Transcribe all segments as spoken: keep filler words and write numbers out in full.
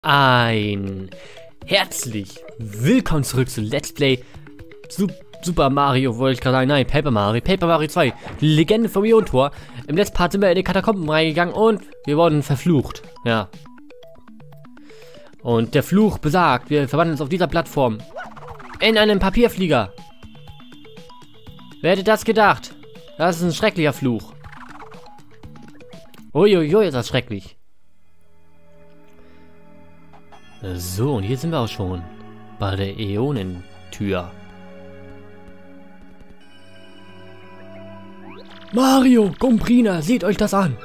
Ein herzlich willkommen zurück zu Let's Play Su Super Mario, wollte ich gerade sagen, nein, Paper Mario, Paper Mario zwei, die Legende vom Ionentor. Im letzten Part sind wir in die Katakomben reingegangen und wir wurden verflucht, ja. Und der Fluch besagt, wir verwandeln uns auf dieser Plattform in einen Papierflieger. Wer hätte das gedacht? Das ist ein schrecklicher Fluch. Uiuiui, ist das schrecklich. So, und hier sind wir auch schon bei der Äonentür. Mario, Gumprina, seht euch das an!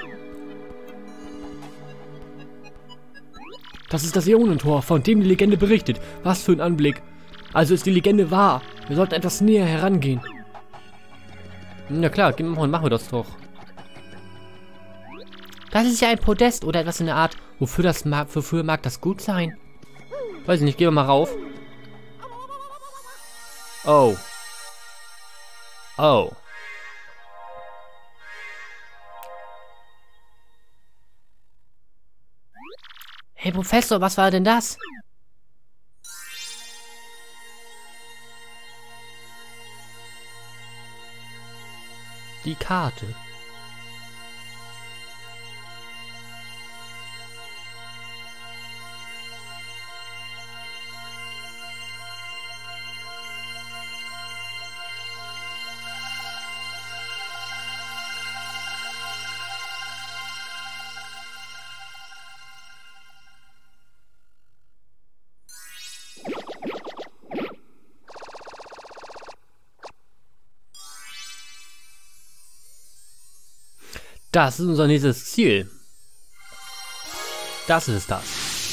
Das ist das Äonentor, von dem die Legende berichtet. Was für ein Anblick. Also ist die Legende wahr. Wir sollten etwas näher herangehen. Na klar, machen wir das doch. Das ist ja ein Podest oder etwas in der Art. Wofür das mag, wofür mag das gut sein? Weiß ich nicht, gehen wir mal rauf. Oh. Oh. Hey Professor, was war denn das? Die Karte. Das ist unser nächstes Ziel. Das ist das.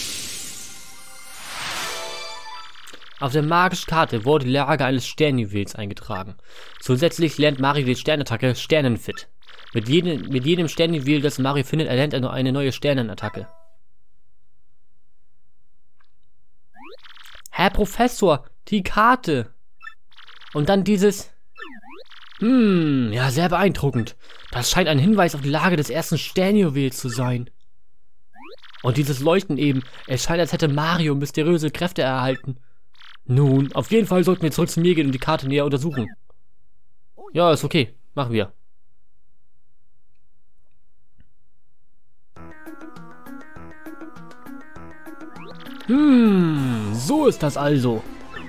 Auf der magischen Karte wurde die Lage eines Sternjuwels eingetragen. Zusätzlich lernt Mario die Sternattacke Sternenfit. Mit jedem, mit jedem Sternjuwel, das Mario findet, erlernt er nur eine neue Sternenattacke. Herr Professor, die Karte. Und dann dieses... Hm, ja, sehr beeindruckend. Das scheint ein Hinweis auf die Lage des ersten Sternjuwels zu sein. Und dieses Leuchten eben, es scheint, als hätte Mario mysteriöse Kräfte erhalten. Nun, auf jeden Fall sollten wir zurück zu mir gehen und die Karte näher untersuchen. Ja, ist okay. Machen wir. Hm, so ist das also.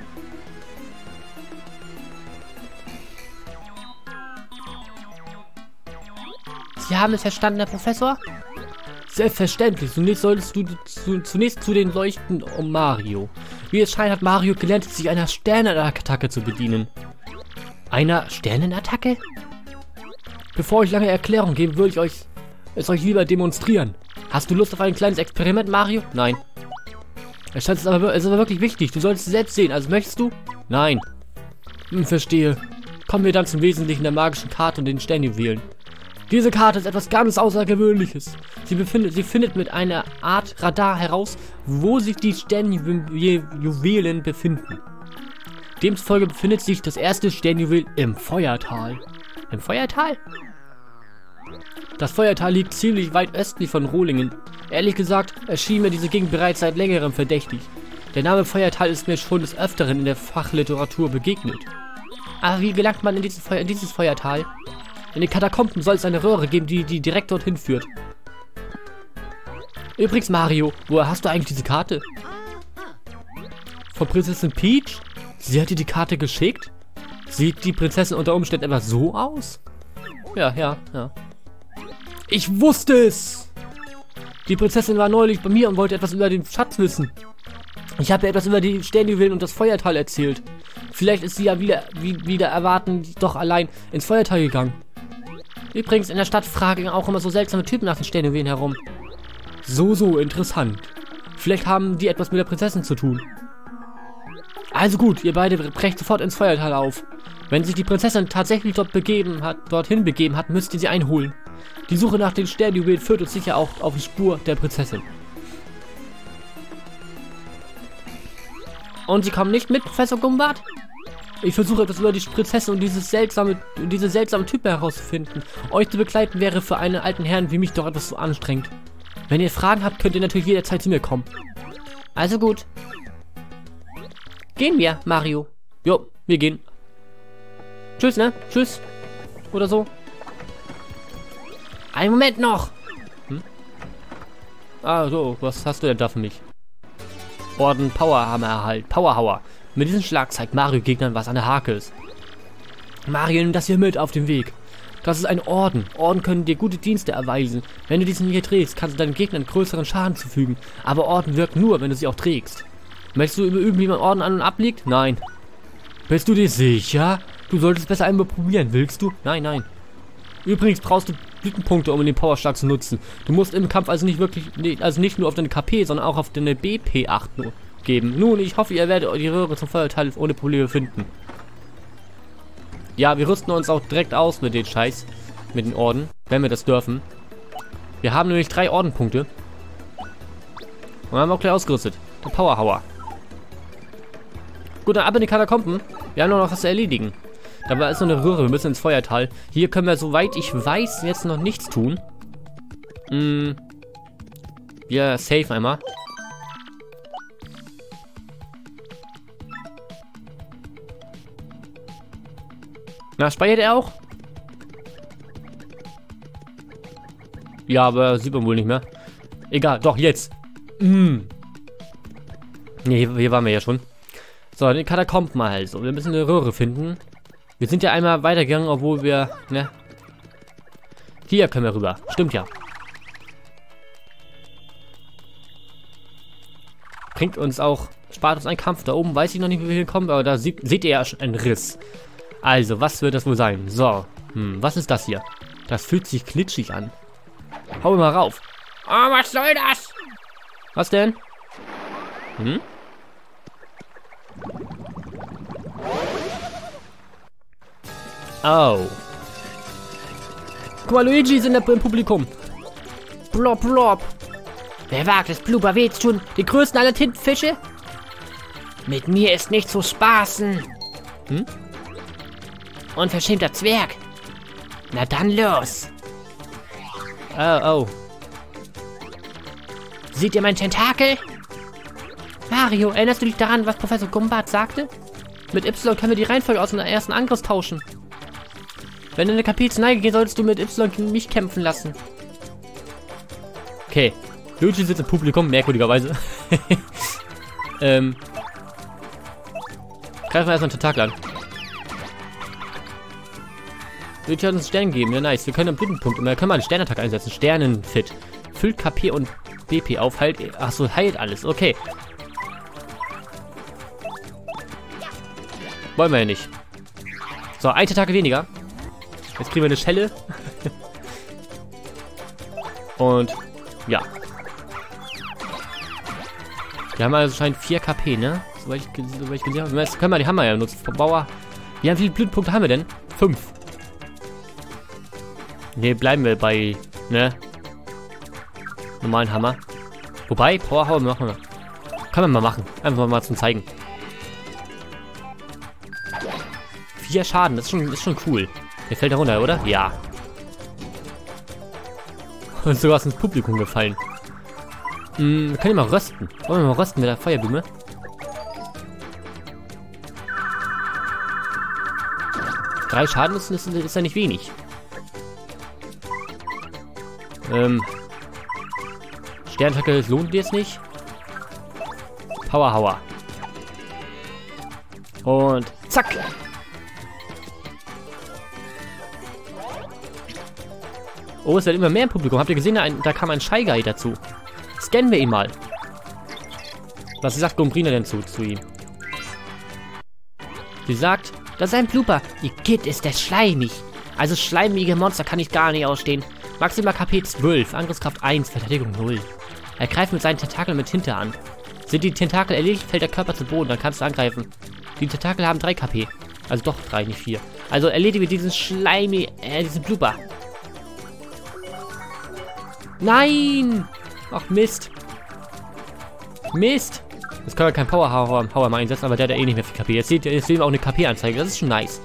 Sie haben es verstanden, Herr Professor? Selbstverständlich. Zunächst solltest du zu, zunächst zu den Leuchten um Mario. Wie es scheint, hat Mario gelernt, sich einer Sternenattacke zu bedienen. Einer Sternenattacke? Bevor ich lange Erklärung gebe, würde ich euch es euch lieber demonstrieren. Hast du Lust auf ein kleines Experiment, Mario? Nein. Es scheint es aber, es ist aber wirklich wichtig. Du solltest es selbst sehen. Also möchtest du? Nein. Hm, verstehe. Kommen wir dann zum Wesentlichen der magischen Karte und den Sternjuwelen. Diese Karte ist etwas ganz Außergewöhnliches. Sie, befindet, sie findet mit einer Art Radar heraus, wo sich die Sternjuwelen befinden. Demzufolge befindet sich das erste Sternjuwel im Feuertal. Im Feuertal? Das Feuertal liegt ziemlich weit östlich von Rohlingen. Ehrlich gesagt, erschien mir diese Gegend bereits seit längerem verdächtig. Der Name Feuertal ist mir schon des Öfteren in der Fachliteratur begegnet. Aber wie gelangt man in dieses, Feu in dieses Feuertal? In den Katakomben soll es eine Röhre geben, die, die direkt dorthin führt. Übrigens, Mario, woher hast du eigentlich diese Karte? Von Prinzessin Peach? Sie hat dir die Karte geschickt? Sieht die Prinzessin unter Umständen etwa so aus? Ja, ja, ja. Ich wusste es! Die Prinzessin war neulich bei mir und wollte etwas über den Schatz wissen. Ich habe ihr etwas über die Sternjuwelen und das Feuertal erzählt. Vielleicht ist sie ja wieder, wie, wieder erwarten, doch allein ins Feuertal gegangen. Übrigens, in der Stadt fragen auch immer so seltsame Typen nach den Sternjuwelen herum. So, so, interessant. Vielleicht haben die etwas mit der Prinzessin zu tun. Also gut, ihr beide brecht sofort ins Feuertal auf. Wenn sich die Prinzessin tatsächlich dort begeben hat, dorthin begeben hat, müsst ihr sie einholen. Die Suche nach den Sternjuwelen führt uns sicher auch auf die Spur der Prinzessin. Und sie kommen nicht mit, Professor Gumbart? Ich versuche etwas über die Prinzessin und dieses seltsame, diese seltsame Typen herauszufinden. Euch zu begleiten wäre für einen alten Herrn wie mich doch etwas zu anstrengend. Wenn ihr Fragen habt, könnt ihr natürlich jederzeit zu mir kommen. Also gut. Gehen wir, Mario. Jo, wir gehen. Tschüss, ne? Tschüss. Oder so. Einen Moment noch. Hm? Ah, so. Was hast du denn da für mich? Orden Powerhammer erhalten. Powerhauer. Mit diesem Schlag zeigt Mario Gegnern, was an der Hake ist. Mario, nimm das hier mit auf den Weg. Das ist ein Orden. Orden können dir gute Dienste erweisen. Wenn du diesen hier trägst, kannst du deinen Gegnern größeren Schaden zufügen. Aber Orden wirken nur, wenn du sie auch trägst. Möchtest du üben, wie man Orden an- und ablegt? Nein. Bist du dir sicher? Du solltest besser einmal probieren. Willst du? Nein, nein. Übrigens brauchst du Blütenpunkte, um den Powerschlag zu nutzen. Du musst im Kampf also nicht wirklich, also nicht nur auf deine K P, sondern auch auf deine B P achten geben. Nun, ich hoffe, ihr werdet die Röhre zum Feuerteil ohne Probleme finden. Ja, wir rüsten uns auch direkt aus mit den Scheiß, mit den Orden, wenn wir das dürfen. Wir haben nämlich drei Ordenpunkte. Und haben auch gleich ausgerüstet. Der Powerhauer. Gut, dann ab in die Katakomben. Wir haben nur noch was zu erledigen. Dabei ist noch eine Röhre, wir müssen ins Feuertal. Hier können wir, soweit ich weiß, jetzt noch nichts tun. Hm. Wir save einmal. Na, speichert er auch? Ja, aber sieht man wohl nicht mehr. Egal, doch, jetzt. Mm. Ne, hier, hier waren wir ja schon. So, den Katakomben mal also. Wir müssen eine Röhre finden. Wir sind ja einmal weitergegangen, obwohl wir, ne? Hier können wir rüber. Stimmt ja. Bringt uns auch, spart uns einen Kampf. Da oben weiß ich noch nicht, wie wir hinkommen, aber da sieht, seht ihr ja schon einen Riss. Also, was wird das wohl sein? So, hm, was ist das hier? Das fühlt sich glitschig an. Hau mal rauf. Oh, was soll das? Was denn? Hm? Oh. Guck mal, Luigi ist in der, im Publikum. Blop, blop. Wer wagt es, Blooper weh zu tun? Die größten aller Tintenfische? Mit mir ist nicht zu spaßen. Hm? Unverschämter Zwerg. Na dann los. Oh, oh. Seht ihr mein Tentakel? Mario, erinnerst du dich daran, was Professor Gumbat sagte? Mit Y können wir die Reihenfolge aus dem ersten Angriff tauschen. Wenn du in eine K P zur Neige gehst, solltest du mit Y gegen mich kämpfen lassen. Okay. Luigi sitzt im Publikum, merkwürdigerweise. ähm. Greifen wir erstmal einen Tentakel an. Luigi hat uns Stern gegeben, ja nice. Wir können einen Blütenpunkt und wir können mal einen Sternattacke einsetzen. Sternenfit. Füllt K P und B P auf, heilt. Achso, heilt alles. Okay. Wollen wir ja nicht. So, eine Attacke weniger. Jetzt kriegen wir eine Schelle. Und ja. Wir haben also anscheinend vier K P, ne? Soweit ich, soweit ich gesehen habe. Jetzt können wir die Hammer ja nutzen. Bauer. Wie viele Blütenpunkte haben wir denn? Fünf. Ne, bleiben wir bei, ne? Normalen Hammer. Wobei, Powerhauer machen wir. Können wir mal machen. Einfach mal zum Zeigen. Vier Schaden, das ist schon, ist schon cool. Der fällt da runter, oder? Ja. Und sogar ist ins Publikum gefallen. Hm, wir können ja mal rösten. Wollen wir mal rösten mit der Feuerblume? Drei Schaden ist, ist, ist ja nicht wenig. Ähm. Sternattacke lohnt dir es nicht. Powerhauer. Und zack. Oh, es wird immer mehr im Publikum. Habt ihr gesehen, da, da kam ein Shy Guy dazu. Scannen wir ihn mal. Was sagt Gumbrina denn zu, zu ihm? Sie sagt, das ist ein Blooper. Ihr Kid ist der schleimig. Also schleimige Monster kann ich gar nicht ausstehen. Maximal K P zwölf, Angriffskraft eins, Verteidigung null. Er greift mit seinen Tentakeln mit Tinte an. Sind die Tentakel erledigt, fällt der Körper zu Boden, dann kannst du angreifen. Die Tentakel haben drei K P. Also doch drei, nicht vier. Also erledige diesen Schleimi, äh, diesen Blooper. Nein! Ach Mist. Mist. Jetzt können wir keinen Powerhauer mal einsetzen, aber der hat ja eh nicht mehr viel K P. Jetzt, seht, jetzt sehen wir auch eine K P-Anzeige, das ist schon nice.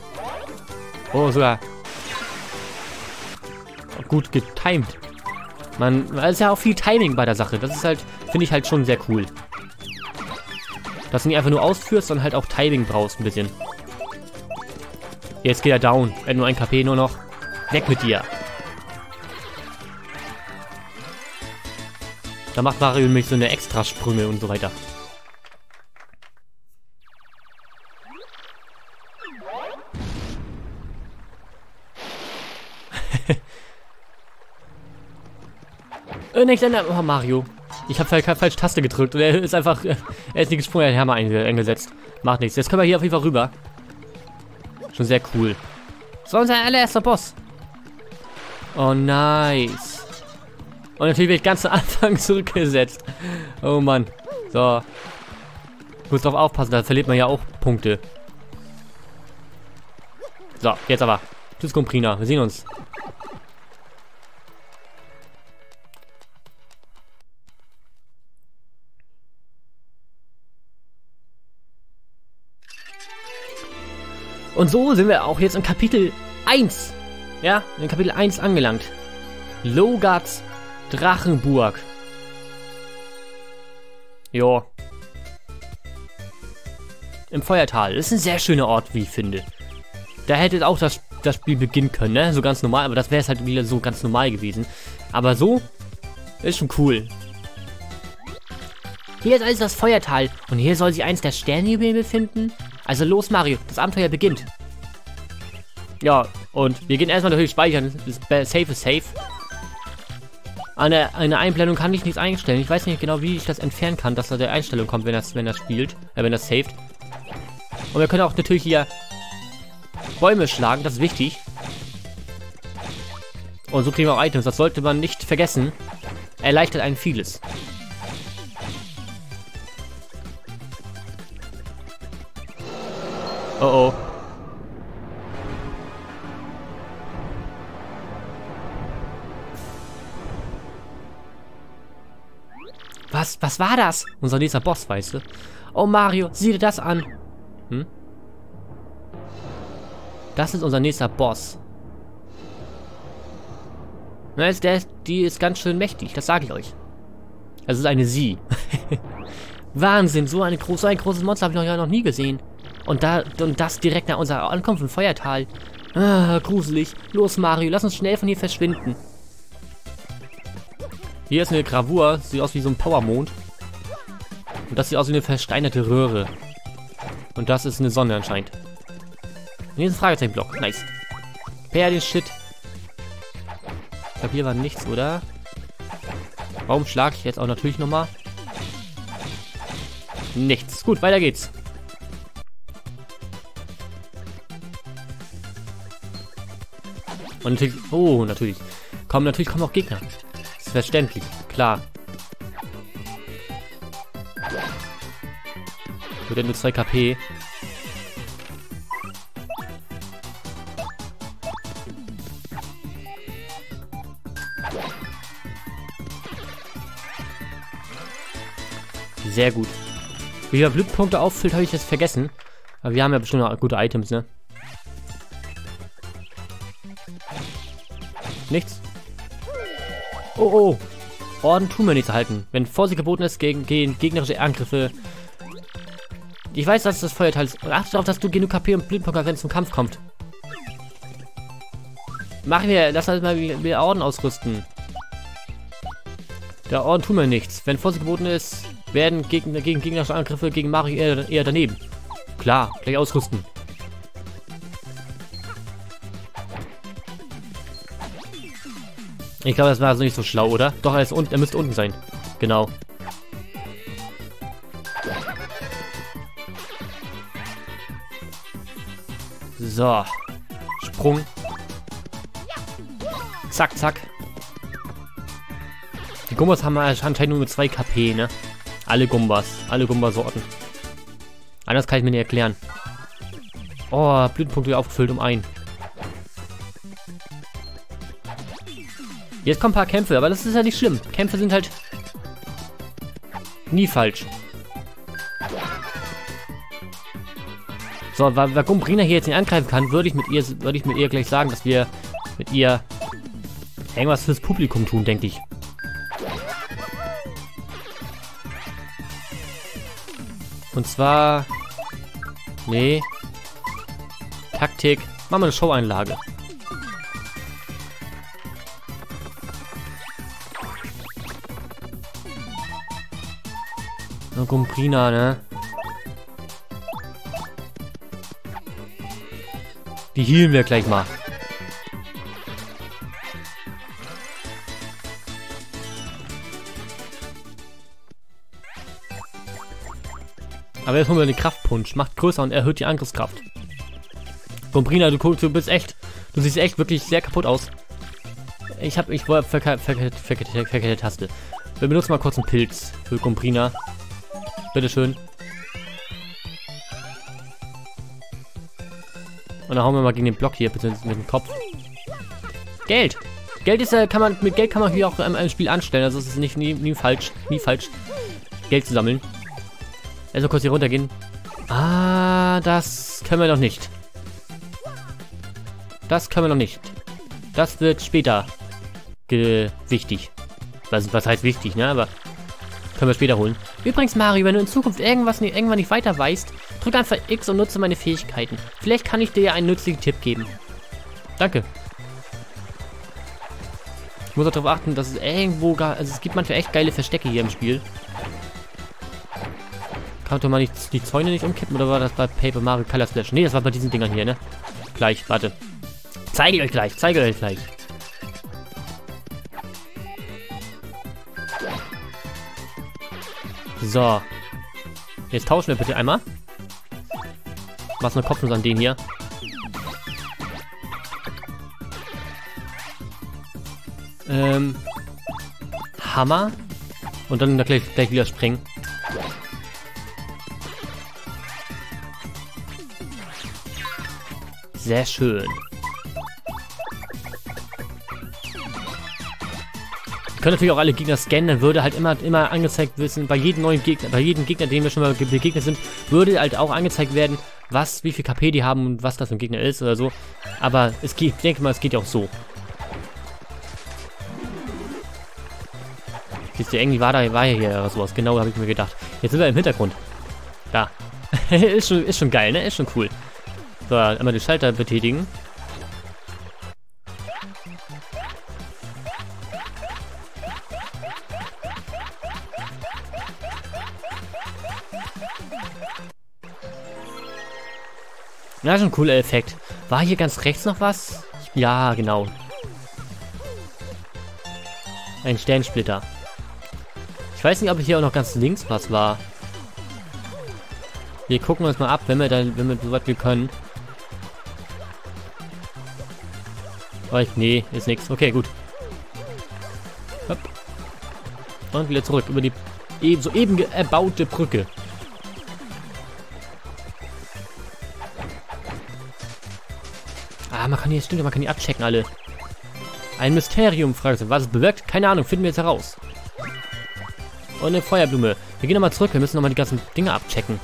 Oh, sogar gut getimed. Man, es ist ja auch viel Timing bei der Sache. Das ist halt, finde ich halt schon sehr cool. Dass du nicht einfach nur ausführst, sondern halt auch Timing brauchst ein bisschen. Jetzt geht er down. Er hat nur ein K P nur noch. Weg mit dir. Da macht Mario nämlich so eine Extrasprünge und so weiter. äh, nicht ändern. Oh, Mario. Ich habe falsch, falsch Taste gedrückt und er ist einfach, er ist nicht gesprungen, er hat Hammer eingesetzt. Macht nichts. Jetzt können wir hier auf jeden Fall rüber. Schon sehr cool. Das war unser allererster Boss. Oh, nice. Und natürlich wird ganz am Anfang zurückgesetzt. Oh, Mann. So. Ich muss drauf aufpassen, da verliert man ja auch Punkte. So, jetzt aber. Tschüss, Comprina. Wir sehen uns. Und so sind wir auch jetzt in Kapitel eins. Ja, in Kapitel eins angelangt. Logarts Drachenburg. Jo. Im Feuertal. Das ist ein sehr schöner Ort, wie ich finde. Da hätte auch das, das Spiel beginnen können, ne? So ganz normal, aber das wäre es halt wieder so ganz normal gewesen. Aber so ist schon cool. Hier ist also das Feuertal und hier soll sich eins der Sternjuwelen befinden. Also los, Mario, das Abenteuer beginnt. Ja, und wir gehen erstmal natürlich speichern. Safe ist safe. Eine, eine Einblendung kann ich nichts einstellen. Ich weiß nicht genau, wie ich das entfernen kann, dass da der Einstellung kommt, wenn das, wenn das spielt. Äh, wenn das saved. Und wir können auch natürlich hier Bäume schlagen, das ist wichtig. Und so kriegen wir auch Items, das sollte man nicht vergessen. Erleichtert einen vieles. Oh oh. Was, was war das? Unser nächster Boss, weißt du? Oh Mario, sieh dir das an. Hm? Das ist unser nächster Boss. Na, ist der, die ist ganz schön mächtig, das sage ich euch. Es ist eine Sie. Wahnsinn, so, eine groß, so ein großes Monster habe ich noch, ja noch nie gesehen. Und, da, und das direkt nach unserer Ankunft im Feuertal. Ah, gruselig. Los, Mario, lass uns schnell von hier verschwinden. Hier ist eine Gravur. Sieht aus wie so ein Powermond. Und das sieht aus wie eine versteinerte Röhre. Und das ist eine Sonne anscheinend. Und hier ist ein Fragezeichenblock. Nice. Per den Shit. Ich glaube, hier war nichts, oder? Warum schlage ich jetzt auch natürlich nochmal? Nichts. Gut, weiter geht's. Und natürlich, oh, natürlich. Kommen, natürlich kommen auch Gegner. Das ist verständlich, klar. Wird ja nur zwei K P. Sehr gut. Wie er Blutpunkte auffüllt, habe ich jetzt vergessen. Aber wir haben ja bestimmt noch gute Items, ne? Nichts. Oh, oh. Orden tun wir nichts erhalten. Wenn Vorsicht geboten ist gegen, gegen gegnerische Angriffe. Ich weiß, dass das Feuerteil ist. Achte darauf, dass du genug K P und Blutpunkte hast, wenn es zum Kampf kommt. Machen wir. Lass halt mal wieder Orden ausrüsten. Der Orden tun wir nichts. Wenn Vorsicht geboten ist, werden gegen, gegen gegnerische Angriffe gegen Mario eher, eher daneben. Klar, gleich ausrüsten. Ich glaube, das war also nicht so schlau, oder? Doch, er ist unten, er müsste unten sein. Genau. So. Sprung. Zack, zack. Die Gumbas haben anscheinend nur mit zwei K P, ne? Alle Gumbas. Alle Gumbasorten. Anders kann ich mir nicht erklären. Oh, Blütenpunkte aufgefüllt um ein. Jetzt kommen ein paar Kämpfe, aber das ist ja nicht schlimm. Kämpfe sind halt nie falsch. So, weil Comprina hier jetzt nicht angreifen kann, würde ich mit ihr, würde ich mit ihr gleich sagen, dass wir mit ihr irgendwas fürs Publikum tun, denke ich. Und zwar... Nee. Taktik. Machen wir eine Show-Einlage. Na, Gumprina, ne? Die healen wir gleich mal. Aber jetzt holen wir den Kraftpunsch. Macht größer und erhöht die Angriffskraft. Gumprina, du guckst, du bist echt... Du siehst echt wirklich sehr kaputt aus. Ich hab... Ich wollte... Verkehrte verkehrt, verkehrt, verkehrt, Taste. Wir benutzen mal kurz einen Pilz für Gumprina. Bitteschön. Und dann hauen wir mal gegen den Block hier, beziehungsweise mit dem Kopf. Geld! Geld ist ja, kann man, mit Geld kann man hier auch im, im Spiel anstellen, also es ist nicht nie, nie falsch, nie falsch, Geld zu sammeln. Also kurz hier runtergehen. Ah, das können wir noch nicht. Das können wir noch nicht. Das wird später wichtig. Was, was heißt wichtig, ne? Aber können wir später holen. Übrigens, Mario, wenn du in Zukunft irgendwas nicht, irgendwann nicht weiter weißt, drück einfach X und nutze meine Fähigkeiten. Vielleicht kann ich dir ja einen nützlichen Tipp geben. Danke. Ich muss auch darauf achten, dass es irgendwo gar... Also es gibt manchmal echt geile Verstecke hier im Spiel. Konnte man nicht, die Zäune nicht umkippen oder war das bei Paper Mario Color Splash? Ne, das war bei diesen Dingern hier, ne? Gleich, warte. Zeige euch gleich, zeige euch gleich. So. Jetzt tauschen wir bitte einmal. Was eine Kopfnuss an den hier. Ähm. Hammer. Und dann gleich, gleich wieder springen. Sehr schön. Wir können natürlich auch alle Gegner scannen, dann würde halt immer, immer angezeigt wissen, bei jedem neuen Gegner, bei jedem Gegner, dem wir schon mal begegnet sind, würde halt auch angezeigt werden, was, wie viel K P die haben und was das für ein Gegner ist oder so. Aber es geht, ich denke mal, es geht ja auch so. Siehst du, irgendwie war da, war hier sowas, genau, habe ich mir gedacht. Jetzt sind wir im Hintergrund. Da. ist, schon, ist schon geil, ne? Ist schon cool. So, einmal den Schalter betätigen. Ja, schon ein cooler Effekt. War hier ganz rechts noch was? Ja, genau. Ein Sternsplitter. Ich weiß nicht, ob hier auch noch ganz links was war. Wir gucken uns mal ab, wenn wir dann, wenn wir so weit wir können. Oh, nee, ist nichts. Okay, gut. Hopp. Und wieder zurück über die eben, soeben erbaute Brücke. Ah, man kann hier, stimmt, man kann die abchecken alle. Ein Mysterium, fragt sie. Was es bewirkt? Keine Ahnung, finden wir jetzt heraus. Und eine Feuerblume. Wir gehen nochmal zurück, wir müssen nochmal die ganzen Dinge abchecken.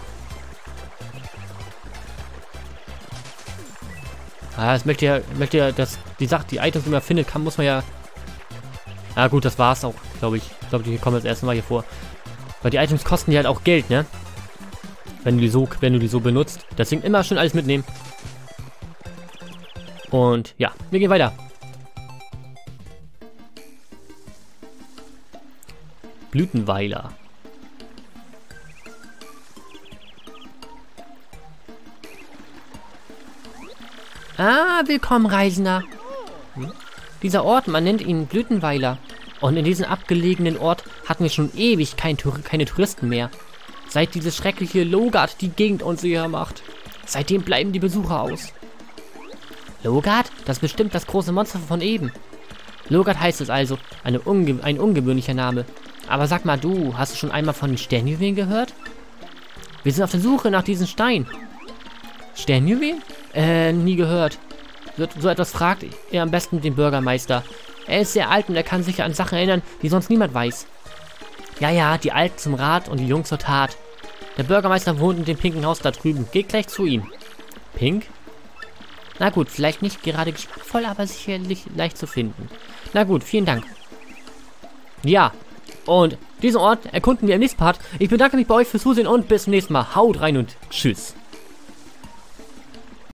Ah, es möchte ja, möchte ja, dass die Sache, die Items, die man findet, kann, muss man ja... Ah gut, das war's auch, glaube ich. Ich glaube, die kommen jetzt erst mal hier vor. Weil die Items kosten ja halt auch Geld, ne? Wenn du die so, wenn du die so benutzt. Deswegen immer schön alles mitnehmen. Und ja, wir gehen weiter. Blütenweiler. Ah, willkommen, Reisender. Hm? Dieser Ort, man nennt ihn Blütenweiler. Und in diesem abgelegenen Ort hatten wir schon ewig kein Tour keine Touristen mehr. Seit dieses schreckliche Logart die Gegend unsicher macht. Seitdem bleiben die Besucher aus. Logart? Das ist bestimmt das große Monster von eben. Logart heißt es also. Eine unge ein ungewöhnlicher Name. Aber sag mal du, hast du schon einmal von den Sternjuwelen gehört? Wir sind auf der Suche nach diesem Stein. Sternjuwelen? Äh, nie gehört. So, so etwas fragt er am besten den Bürgermeister. Er ist sehr alt und er kann sich an Sachen erinnern, die sonst niemand weiß. Ja, ja, die Alten zum Rat und die Jungen zur Tat. Der Bürgermeister wohnt in dem pinken Haus da drüben. Geht gleich zu ihm. Pink? Na gut, vielleicht nicht gerade geschmackvoll, aber sicherlich leicht zu finden. Na gut, vielen Dank. Ja, und Diesen Ort erkunden wir im nächsten Part. Ich bedanke mich bei euch fürs Zusehen und bis zum nächsten Mal. Haut rein und tschüss.